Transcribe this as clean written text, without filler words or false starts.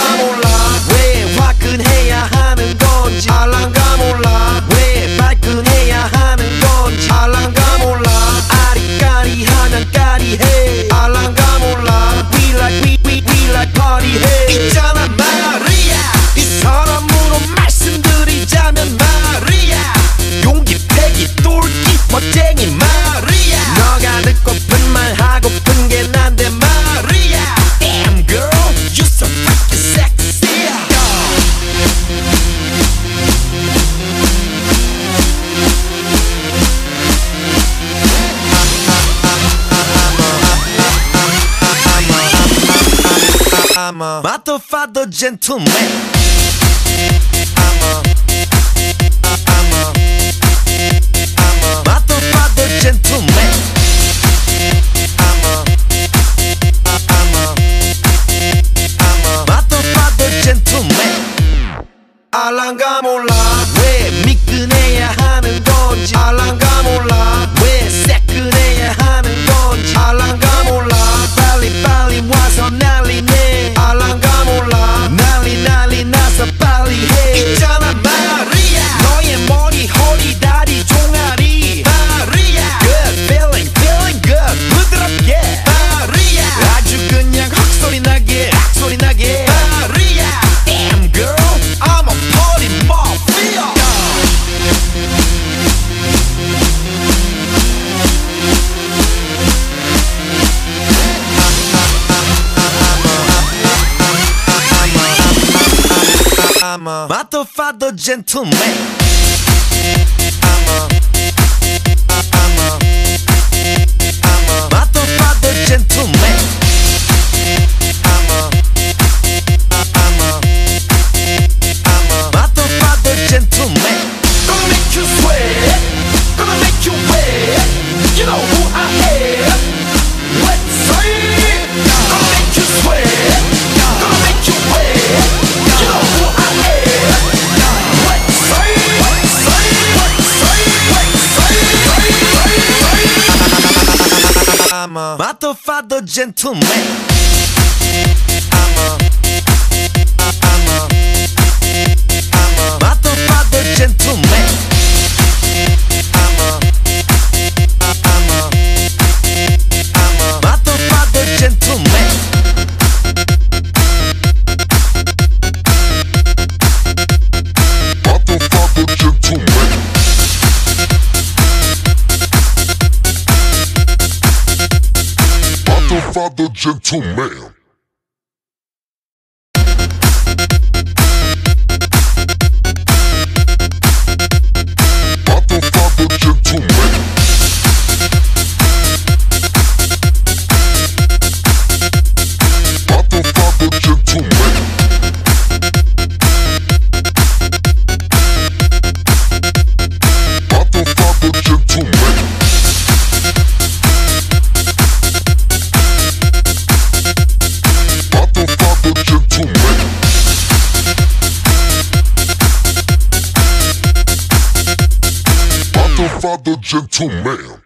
알랑가 몰라 왜 화끈해야 하는 건지 알랑가 몰라 왜 발끈해야 하는 건지 알랑가 몰라 아리까리하면 까리해 알랑가 몰라 We like party 해 있잖아 마리아 이 사람으로 말씀드리자면 마리아 용기 패기 똘끼 멋쟁이 마리아 너가 듣고픈 말 하고픈 게 난데 마리아 Damn girl you so fucking sexy I'm a motherfucker gentleman I'm a motherfucker gentleman I'm a motherfucker gentleman 알랑가 몰라 왜 미끈해야 하는 건지 알랑가 몰라 왜 새끈해야 하는 건지 알랑가 몰라 빨리 와서 난리네 알랑가 몰라 난리 나서 빨리 해 있잖아 마리아 너의 머리 허리 다리 종아리 마리아 Good feeling good 부드럽게 마리아 아주 그냥 헉소리 나게 마리아 Damn girl I'm a party mafia I'm a motherfucker gentleman I'm a motherfucker gentleman I'm a motherfucker gentleman Gonna make you sweat Gonna make you wet You know who I am Let's say Gonna make you sweat Gonna make you wet You know who I am Let's say I'm a motherfucker gentleman I'm a motherfucker gentleman I'm a motherfucker gentleman motherfucker gentleman motherfucker gentleman Father gentleman